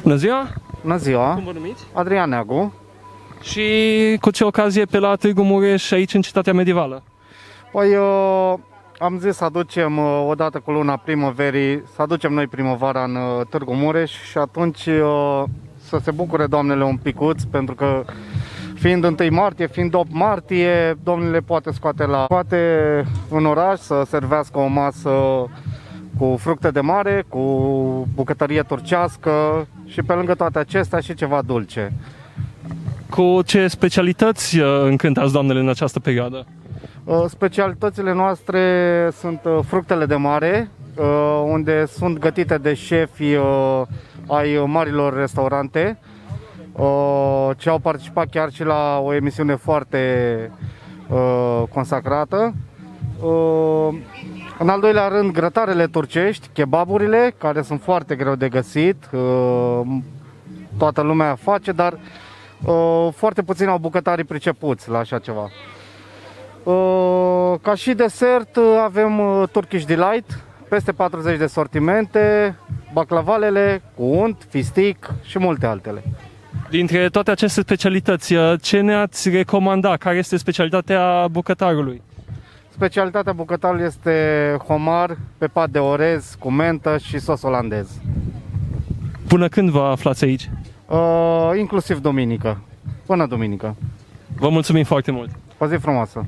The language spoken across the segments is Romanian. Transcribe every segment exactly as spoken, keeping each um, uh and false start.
Bună ziua! Bună ziua! Cum vă numiți? Adrian Neagu. Și cu ce ocazie pe la Târgu Mureș aici în Cetatea Medievală? Păi uh, am zis să aducem uh, odată cu luna primăverii, să aducem noi primăvara în uh, Târgu Mureș și atunci uh, să se bucure doamnele un picuț, pentru că fiind întâi martie, fiind opt martie, domnule poate scoate la poate în oraș să servească o masă cu fructe de mare, cu bucătărie turcească și pe lângă toate acestea și ceva dulce. Cu ce specialități uh, încântați doamnele în această perioadă? Uh, Specialitățile noastre sunt uh, fructele de mare, uh, unde sunt gătite de șefi uh, ai marilor restaurante, uh, ce au participat chiar și la o emisiune foarte uh, consacrată. Uh, În al doilea rând, grătarele turcești, kebaburile, care sunt foarte greu de găsit, uh, toată lumea face, dar uh, foarte puțini au bucătarii pricepuți la așa ceva. Uh, ca și desert avem uh, Turkish Delight, peste patruzeci de sortimente, baclavalele cu unt, fistic și multe altele. Dintre toate aceste specialități, uh, ce ne-ați recomanda? Care este specialitatea bucătarului? Specialitatea bucătarului este homar pe pat de orez cu mentă și sos olandez. Până când vă aflați aici? Uh, inclusiv duminică, până duminică. Vă mulțumim foarte mult! O zi frumoasă!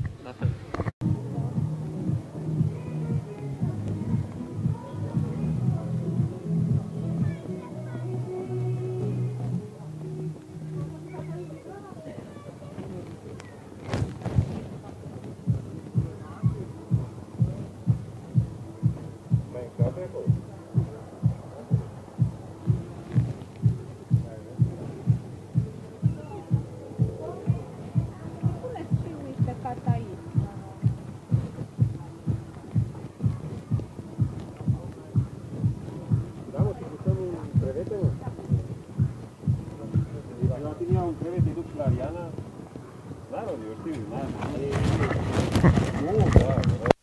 Eu un crevete, duc la Ariana. N-are, eu știu, n-are. Nu, da.